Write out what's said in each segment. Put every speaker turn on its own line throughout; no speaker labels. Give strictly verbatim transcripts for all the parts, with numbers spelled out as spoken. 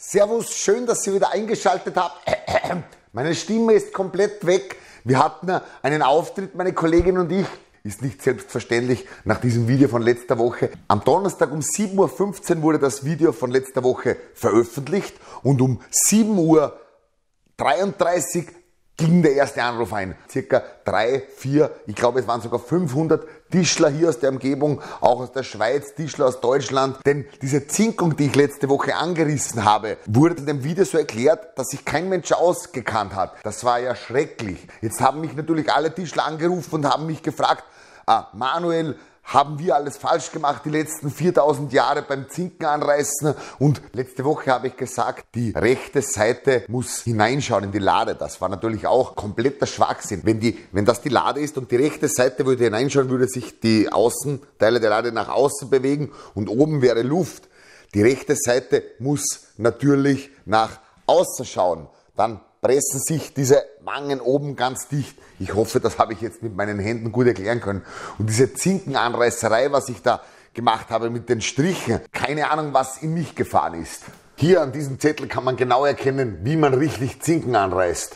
Servus, schön, dass ihr wieder eingeschaltet habt. Meine Stimme ist komplett weg. Wir hatten einen Auftritt, meine Kollegin und ich. Ist nicht selbstverständlich nach diesem Video von letzter Woche. Am Donnerstag um sieben Uhr fünfzehn wurde das Video von letzter Woche veröffentlicht und um sieben Uhr dreiunddreißig ging der erste Anruf ein. Circa drei, vier, ich glaube es waren sogar fünfhundert Tischler hier aus der Umgebung, auch aus der Schweiz, Tischler aus Deutschland. Denn diese Zinkung, die ich letzte Woche angerissen habe, wurde in dem Video so erklärt, dass sich kein Mensch ausgekannt hat. Das war ja schrecklich. Jetzt haben mich natürlich alle Tischler angerufen und haben mich gefragt, ah, Manuel, haben wir alles falsch gemacht die letzten viertausend Jahre beim Zinken anreißen? Und letzte Woche habe ich gesagt, die rechte Seite muss hineinschauen in die Lade. Das war natürlich auch kompletter Schwachsinn. Wenn, die, wenn das die Lade ist und die rechte Seite würde hineinschauen, würde sich die Außenteile der Lade nach außen bewegen und oben wäre Luft. Die rechte Seite muss natürlich nach außen schauen. Dann pressen sich diese Wangen oben ganz dicht. Ich hoffe, das habe ich jetzt mit meinen Händen gut erklären können. Und diese Zinkenanreißerei, was ich da gemacht habe mit den Strichen, keine Ahnung, was in mich gefahren ist. Hier an diesem Zettel kann man genau erkennen, wie man richtig Zinken anreißt.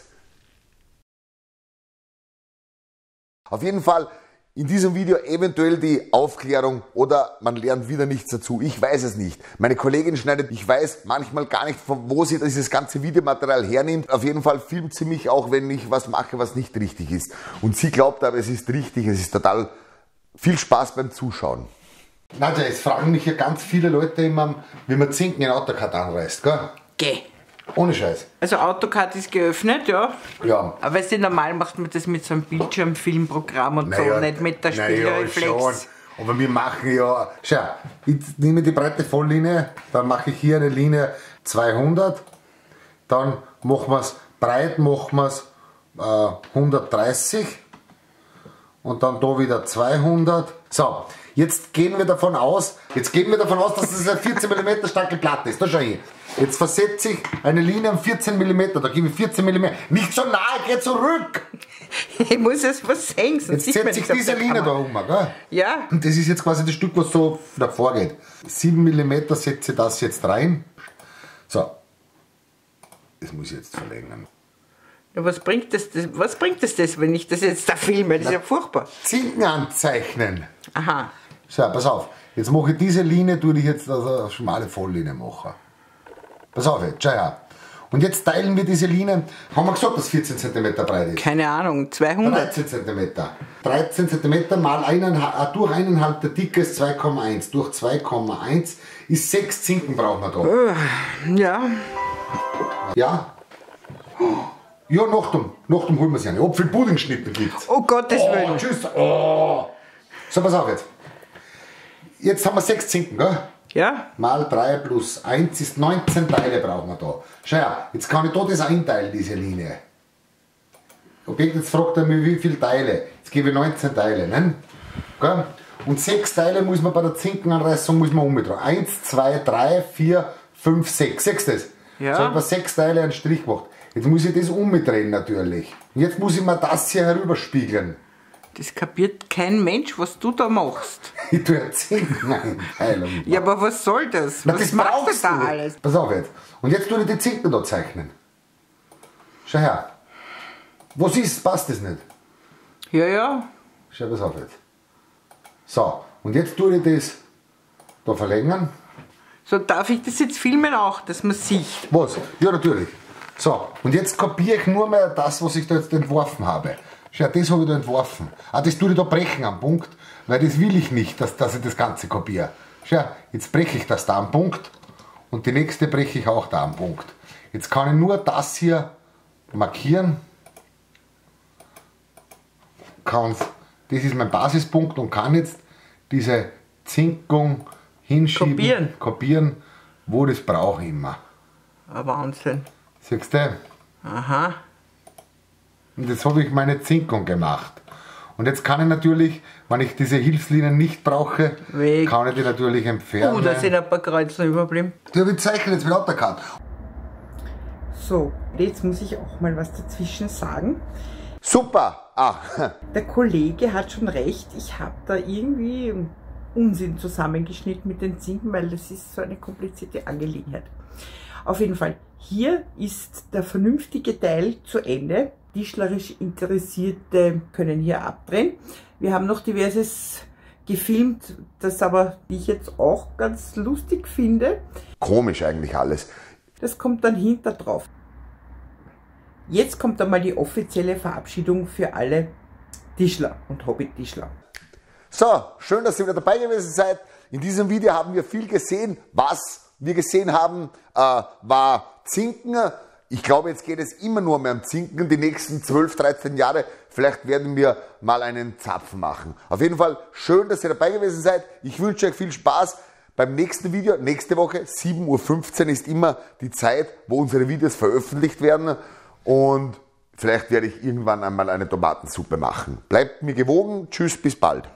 Auf jeden Fall in diesem Video eventuell die Aufklärung oder man lernt wieder nichts dazu. Ich weiß es nicht. Meine Kollegin schneidet, ich weiß manchmal gar nicht, von wo sie dieses ganze Videomaterial hernimmt. Auf jeden Fall filmt sie mich auch, wenn ich was mache, was nicht richtig ist. Und sie glaubt aber, es ist richtig. Es ist total viel Spaß beim Zuschauen. Nadja, es fragen mich ja ganz viele Leute immer, wie man Zinken in AutoCAD anreißt, gell?
Geh.
Ohne Scheiß.
Also AutoCAD ist geöffnet, ja.
Ja.
Aber weißt du, normal macht man das mit so einem Bildschirmfilmprogramm und
Naja,
so, nicht mit der Spiegelreflex.
Naja, schon. Aber wir machen ja, schau, ich nehme die breite Volllinie, dann mache ich hier eine Linie zweihundert, dann machen wir es breit, machen wir es äh, hundertdreißig und dann da wieder zweihundert. So, jetzt gehen wir davon aus, jetzt gehen wir davon aus, dass das eine vierzehn Millimeter starke Platte ist. Da schau ich. Jetzt versetze ich eine Linie um vierzehn Millimeter, da gebe ich vierzehn Millimeter. Nicht so nahe, geh zurück!
Ich muss jetzt was sehen, sonst
Jetzt setze ich diese Linie da um, gell?
Ja.
Und das ist jetzt quasi das Stück, was so davor geht. sieben Millimeter setze ich das jetzt rein. So. Das muss ich jetzt verlängern.
Ja, was bringt das, das, was bringt das, das, wenn ich das jetzt da filme? Das ist ja furchtbar.
Zinken anzeichnen.
Aha.
So, pass auf. Jetzt mache ich diese Linie, tue ich jetzt also eine schmale Volllinie machen. Pass auf jetzt, schau her. Und jetzt teilen wir diese Linie. Haben wir gesagt, dass vierzehn Zentimeter breit ist?
Keine Ahnung, zweihundert.
dreizehn Zentimeter. dreizehn Zentimeter mal eineinhalb, durch eineinhalb der Dicke ist zwei Komma eins. Durch zwei Komma eins ist sechs Zinken brauchen wir da.
Ja.
Ja? Ja, Nachtum. Nachtum holen wir sie eine. Ob viel Puddingschnitte gibt's.
Oh Gottes
Oh,
Willen.
tschüss. Oh. So, pass auf jetzt. Jetzt haben wir sechs Zinken, gell?
Ja?
Mal drei plus eins ist neunzehn Teile brauchen wir da. Schau her, jetzt kann ich da das einteilen, diese Linie. Objekt, jetzt fragt er mich, wie viele Teile. Jetzt gebe ich neunzehn Teile, ne? Gell? Und sechs Teile muss man bei der Zinkenanreißung muss man umdrehen. eins, zwei, drei, vier, fünf, sechs. Sechst das?
Ja.
So habe ich sechs Teile einen Strich gemacht. Jetzt muss ich das umdrehen natürlich. Und jetzt muss ich mir das hier herüberspiegeln.
Das kapiert kein Mensch, was du da machst.
Ich tue eine Zinkeneinteilung.
Ja, aber was soll das?
Na,
Was
das
macht
brauchst
das da
du.
alles?
Pass auf jetzt. Und jetzt tue ich die Zinken da zeichnen. Schau her. Was ist? Passt das nicht?
Ja, ja.
Schau, pass auf jetzt. So, und jetzt tue ich das da verlängern.
So, darf ich das jetzt filmen auch, dass man sieht?
Was? Ja, natürlich. So, und jetzt kopiere ich nur mehr das, was ich da jetzt entworfen habe. Schau, das habe ich da entworfen. Ah, das tue ich da brechen am Punkt, weil das will ich nicht, dass, dass ich das Ganze kopiere. Schau, jetzt breche ich das da am Punkt und die nächste breche ich auch da am Punkt. Jetzt kann ich nur das hier markieren. Kann, das ist mein Basispunkt und kann jetzt diese Zinkung hinschieben,
Kopieren.
kopieren wo das brauche ich immer.
Ah, Wahnsinn.
Siehst du?
Aha.
Und jetzt habe ich meine Zinkung gemacht. Und jetzt kann ich natürlich, wenn ich diese Hilfslinien nicht brauche,
Weg.
kann ich die natürlich entfernen.
Oh, da sind ein paar Kreuze überblieben.
Ja, wir zeichnen jetzt mit AutoCAD.
So, jetzt muss ich auch mal was dazwischen sagen.
Super! Ah.
Der Kollege hat schon recht, ich habe da irgendwie Unsinn zusammengeschnitten mit den Zinken, weil das ist so eine komplizierte Angelegenheit. Auf jeden Fall, hier ist der vernünftige Teil zu Ende. Tischlerisch Interessierte können hier abdrehen. Wir haben noch diverses gefilmt, das aber ich jetzt auch ganz lustig finde.
Komisch eigentlich alles.
Das kommt dann hinter drauf. Jetzt kommt einmal die offizielle Verabschiedung für alle Tischler und Hobby-Tischler.
So, schön, dass ihr wieder dabei gewesen seid. In diesem Video haben wir viel gesehen. Was wir gesehen haben, äh, war Zinken. Ich glaube, jetzt geht es immer nur mehr um Zinken, die nächsten zwölf, dreizehn Jahre. Vielleicht werden wir mal einen Zapfen machen. Auf jeden Fall schön, dass ihr dabei gewesen seid. Ich wünsche euch viel Spaß beim nächsten Video. Nächste Woche, sieben Uhr fünfzehn ist immer die Zeit, wo unsere Videos veröffentlicht werden. Und vielleicht werde ich irgendwann einmal eine Tomatensuppe machen. Bleibt mir gewogen. Tschüss, bis bald.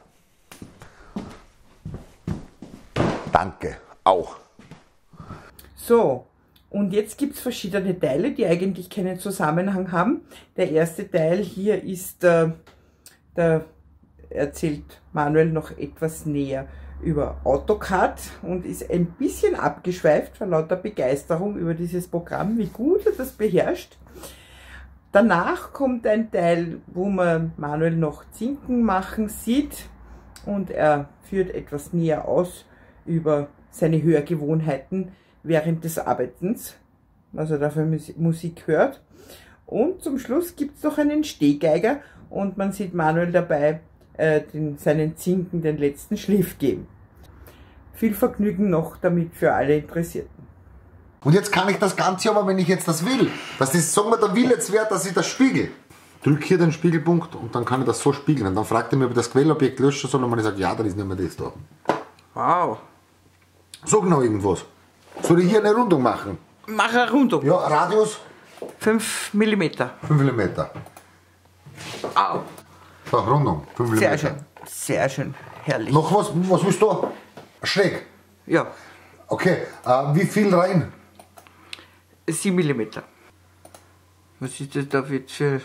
Danke, auch.
So, und jetzt gibt es verschiedene Teile, die eigentlich keinen Zusammenhang haben. Der erste Teil hier ist, äh, da erzählt Manuel noch etwas näher über AutoCAD und ist ein bisschen abgeschweift vor lauter Begeisterung über dieses Programm, wie gut er das beherrscht. Danach kommt ein Teil, wo man Manuel noch Zinken machen sieht und er führt etwas näher aus über seine Hörgewohnheiten während des Arbeitens, was er da für Musik hört. Und zum Schluss gibt es noch einen Stehgeiger und man sieht Manuel dabei äh, den, seinen Zinken den letzten Schliff geben. Viel Vergnügen noch damit für alle Interessierten.
Und jetzt kann ich das Ganze aber, wenn ich jetzt das will, dass das, sagen wir, der will jetzt wäre, dass ich das spiegel. Drück hier den Spiegelpunkt und dann kann ich das so spiegeln. Und dann fragt er mich, ob ich das Quellobjekt löschen soll und man sagt, ja, dann ist nicht mehr das da.
Wow.
Sag noch irgendwas. Soll ich hier eine Rundung machen?
Mach eine Rundung.
Ja, Radius?
fünf Millimeter.
fünf Millimeter.
Au.
So, Rundung. fünf Millimeter.
Sehr schön. Sehr schön. Herrlich.
Noch was? Was willst du? Schräg?
Ja.
Okay. Äh, wie viel rein?
sieben Millimeter. Was ist das da jetzt für...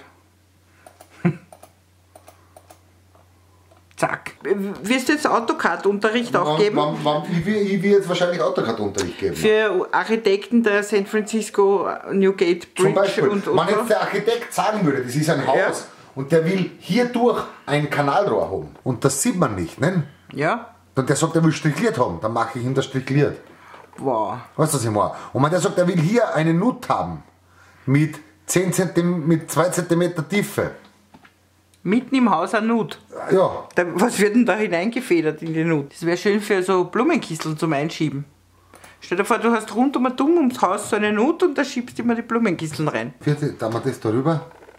Zack. Wirst du jetzt AutoCAD-Unterricht auch geben?
Wann, wann, ich, will, ich will jetzt wahrscheinlich AutoCAD-Unterricht geben.
Für Architekten der San Francisco Newgate Bridge.
Zum Beispiel,
und, und
wenn
so.
jetzt der Architekt sagen würde, das ist ein Haus
Ja.
und der will hier durch ein Kanalrohr haben und das sieht man nicht, ne?
Ja?
Und der sagt, er will strickliert haben, dann mache ich ihm das strickliert.
Wow.
Weißt du, was ich meine? Und wenn der sagt, er will hier eine Nut haben mit, zehn Zentimeter, mit zwei Zentimeter Tiefe.
Mitten im Haus ein Nut.
Ja,
Da, was wird denn da hineingefedert in die Nut? Das wäre schön für so Blumenkisteln zum Einschieben. Stell dir vor, du hast rund um ein Dumm ums Haus so eine Nut und da schiebst du immer die Blumenkisteln rein.
vierte, da haben wir das da rüber.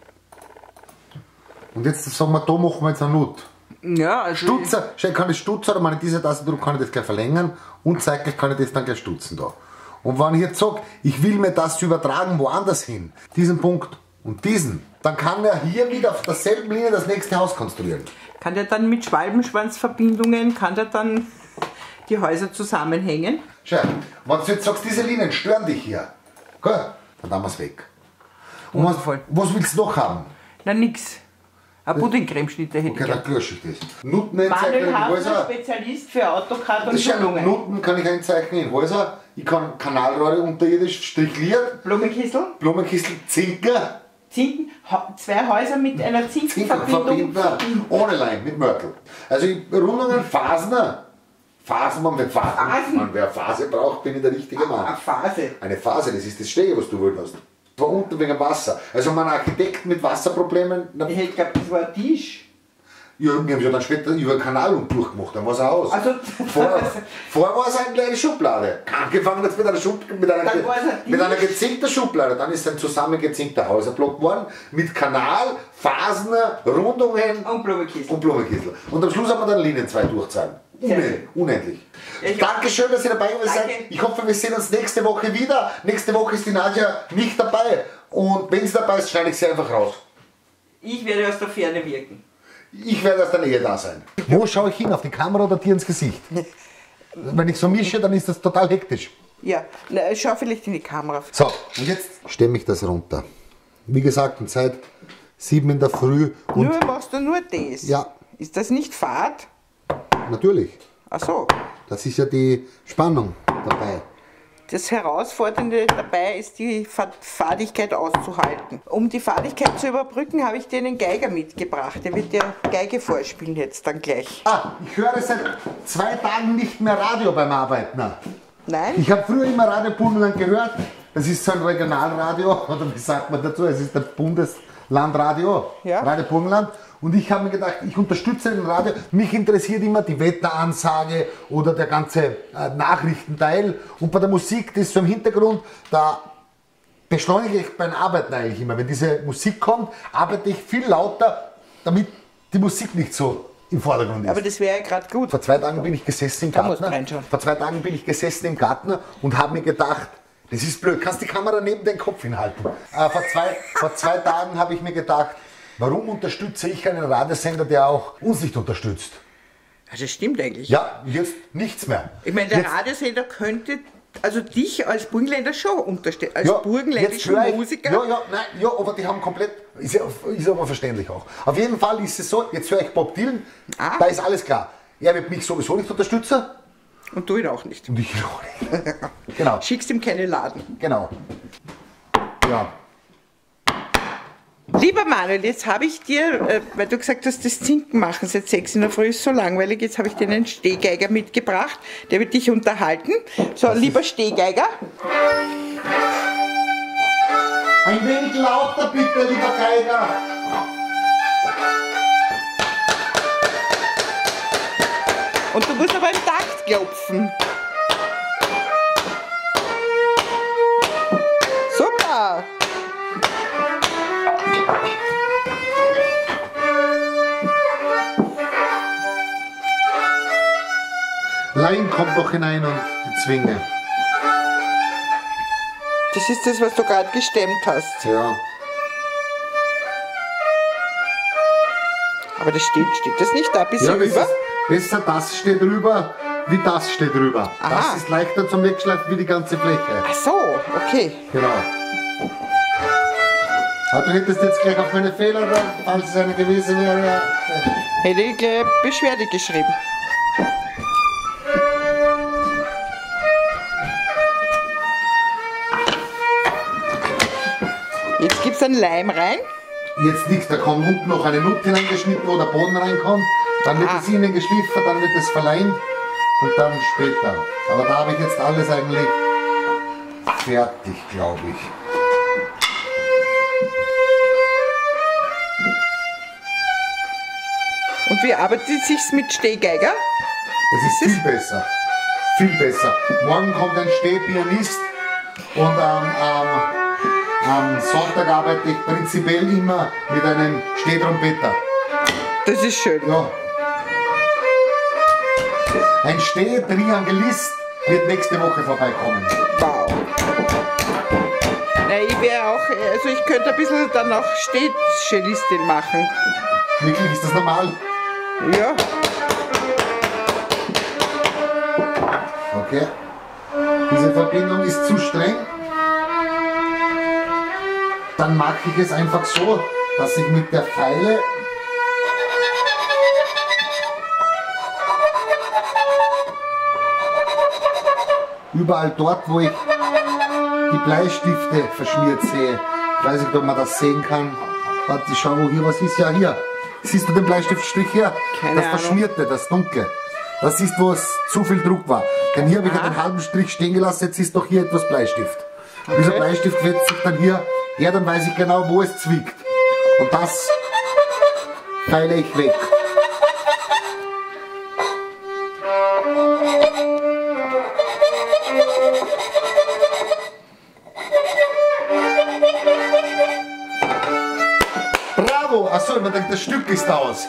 Und jetzt sagen wir, da machen wir jetzt eine Nut.
Ja, also...
Stutzer, schau, ich kann das Stutzer, oder wenn ich diese Taste drücke, kann ich das gleich verlängern und zeitgleich kann ich das dann gleich stutzen da. Und wenn ich jetzt sage, ich will mir das übertragen woanders hin, diesen Punkt und diesen, dann kann er hier wieder auf derselben Linie das nächste Haus konstruieren.
Kann der dann mit Schwalbenschwanzverbindungen, kann der dann die Häuser zusammenhängen?
Schau, wenn du jetzt sagst, diese Linien stören dich hier, gell? Dann haben wir es weg. Und was,
Wundervoll.
was willst du noch haben?
Na nix. Ein Puddingcremeschnitte hätte ich
Okay,
gern.
dann lösche ich das. Nutten einzeichnen
Manuel
in
Hafner,
Häuser.
Spezialist für AutoCAD und
Das ist ja,
Schulungen.
Nutten kann ich einzeichnen in Häuser. Ich kann Kanalrohre unterirdisch strichliert,
Blumenkistel,
Blumenkistel, Zinker,
Zinken, ha- zwei Häuser mit einer
Zinker
Zinkenverbindung.
verbinden, ohne Leim, mit Mörtel. Also ich, Rundungen, Phasen, Phasen, man wer Phasen.
Phasen.
Man, wer Phase braucht, bin ich der richtige
Eine
Mann.
Phase.
Eine Phase, das ist das Stege, was du wollen hast. War unten wegen Wasser. Also mein Architekt mit Wasserproblemen, na,
Ich hätte geglaubt, das war ein Tisch.
ja, wir haben ja dann später über den Kanal und durchgemacht, dann war es aus.
Also,
Vorher, vorher war es eine kleine Schublade. Angefangen jetzt mit einer, Schub, mit einer,
Dann war es ein
mit einer
Tisch.
gezinkten Schublade. Dann ist ein zusammengezinkter Häuserblock geworden mit Kanal, Phasen, Rundungen
Und Blumenkistel.
und Blumenkistel. Und am Schluss haben wir dann Linien zwei durchzahlen.
Sehr
Unend,
schön.
unendlich.
Ja, ich-
Dankeschön, dass ihr dabei gewesen seid.
Danke.
Ich hoffe, wir sehen uns nächste Woche wieder. Nächste Woche ist die Nadja nicht dabei. Und wenn sie dabei ist, schneide ich sie einfach raus.
Ich werde aus der Ferne wirken.
Ich werde aus der Nähe da sein. Wo schaue ich hin? Auf die Kamera oder dir ins Gesicht? Wenn ich so mische, dann ist das total hektisch.
Ja, na, schau vielleicht in die Kamera.
So, und jetzt stemme ich das runter. Wie gesagt, um Zeit sieben in der Früh. Und
Nur machst du nur das?
Ja.
Ist das nicht Fahrt?
natürlich,
Ach so.
das ist ja die Spannung dabei.
Das Herausfordernde dabei ist, die Fadigkeit auszuhalten. Um die Fadigkeit zu überbrücken, habe ich dir einen Geiger mitgebracht. Der wird dir Geige vorspielen jetzt dann gleich.
Ah, ich höre seit zwei Tagen nicht mehr Radio beim Arbeiten.
Nein?
Ich habe früher immer Radio Burgenland gehört. Das ist so ein Regionalradio, oder wie sagt man dazu? Es ist das Bundeslandradio,
ja.
Radio Burgenland. Und ich habe mir gedacht, ich unterstütze den Radio. Mich interessiert immer die Wetteransage oder der ganze äh, Nachrichtenteil. Und bei der Musik, das ist so im Hintergrund, da beschleunige ich beim Arbeiten eigentlich immer. Wenn diese Musik kommt, arbeite ich viel lauter, damit die Musik nicht so im Vordergrund ist.
Aber das wäre ja gerade gut.
Vor zwei Tagen bin ich gesessen im
Da musst du
Garten.
reinschauen.
Vor zwei Tagen bin ich gesessen im Garten und habe mir gedacht, das ist blöd, kannst die Kamera neben den Kopf hinhalten. Äh, vor, zwei, vor zwei Tagen habe ich mir gedacht, warum unterstütze ich einen Radiosender, der auch uns nicht unterstützt?
Also das stimmt eigentlich.
Ja, jetzt nichts mehr.
Ich meine, der
jetzt,
Radiosender könnte also dich als Burgenländer schon unterstützen, als
ja,
burgenländischen
jetzt ich,
Musiker.
Ja, ja, nein, ja, aber die haben komplett, ist, ja, ist aber verständlich auch. Auf jeden Fall ist es so, jetzt höre ich Bob Dylan,
Ah.
da ist alles klar. Er wird mich sowieso nicht unterstützen.
Und du ihn auch nicht.
Und ich auch nicht. Genau.
Schickst ihm keine Laden.
Genau. Ja.
Lieber Manuel, jetzt habe ich dir, äh, weil du gesagt hast, das Zinken machen seit sechs in der Früh ist so langweilig, jetzt habe ich dir einen Stehgeiger mitgebracht, der wird dich unterhalten. So, lieber Stehgeiger.
Ein wenig lauter bitte, lieber Geiger.
Und du musst aber im Takt klopfen. Super.
Laien kommt doch hinein und die Zwinge.
Das ist das, was du gerade gestemmt hast.
Ja.
Aber das steht, steht das nicht da ein bisschen
Ja, das
über?
ist besser das steht drüber, wie das steht drüber.
Aha.
Das ist leichter zum Wegschleifen wie die ganze Fläche.
Ach so, okay.
Genau. Aber du hättest jetzt gleich auf meine Fehler, falls es eine gewisse wäre.
Hätte ich gleich Beschwerde geschrieben. Jetzt gibt es einen Leim rein.
Jetzt nichts, da kommt unten noch eine Nut hineingeschnitten, wo der Boden reinkommt. Dann wird
Ah.
es innen geschliffen, dann wird es verleimt und dann später. Aber da habe ich jetzt alles eigentlich fertig, glaube ich.
Und wie arbeitet es sich mit Stehgeiger?
Das ist viel besser. Viel besser. Morgen kommt ein Stehpianist und ähm, ähm, am Sonntag arbeite ich prinzipiell immer mit einem Stehtrompeter.
Das ist schön.
Ja. Ein Stehtriangelist wird nächste Woche vorbeikommen.
Wow. Na, ich wäre auch, also ich könnte ein bisschen dann auch Stehcellistin machen.
Wirklich, ist das normal?
Ja.
Okay. Diese Verbindung ist zu streng. Dann mache ich es einfach so, dass ich mit der Feile überall dort, wo ich die Bleistifte verschmiert sehe. Ich weiß nicht, ob man das sehen kann. Warte, ich schau, wo hier was ist. Ja, hier. Siehst du den Bleistiftstrich hier?
Keine
das
Ahnung.
Verschmierte, das Dunkle. Das ist, wo es zu viel Druck war. Denn hier habe ich ja
Ah.
den halben Strich stehen gelassen, jetzt ist doch hier etwas Bleistift. Dieser Bleistift wetzt sich dann hier, ja, dann weiß ich genau, wo es zwickt. Und das feile ich weg. Bravo! Achso, man denkt, das Stück ist aus.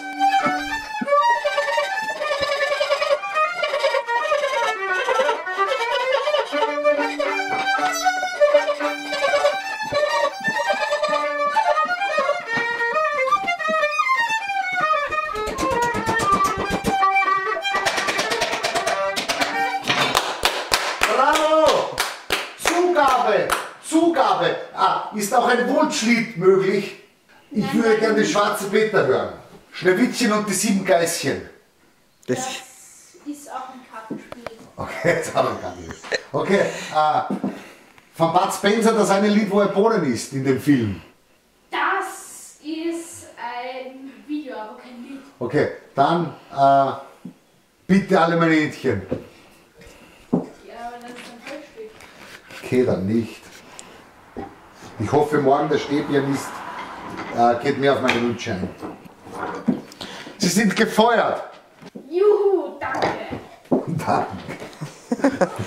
Bravo! Zugabe! Zugabe! Ah, ist auch ein Wunschlied möglich? Ich würde gerne den Schwarzen Peter hören. Schneewittchen und die sieben Geißchen.
Das,
Das ist auch ein Kartenspiel.
Okay, jetzt haben wir gar nichts. Okay, äh, von Bud Spencer das eine Lied, wo er Bohnen isst in dem Film.
Das ist ein Video, aber kein Lied.
Okay, dann äh, bitte alle meine Händchen.
Ja, aber das ist ein Vollstück.
Okay, dann nicht. Ich hoffe, morgen der Stehpianist äh, geht mir auf meine Wünsche ein. Sie sind gefeuert.
Juhu, danke.
Danke.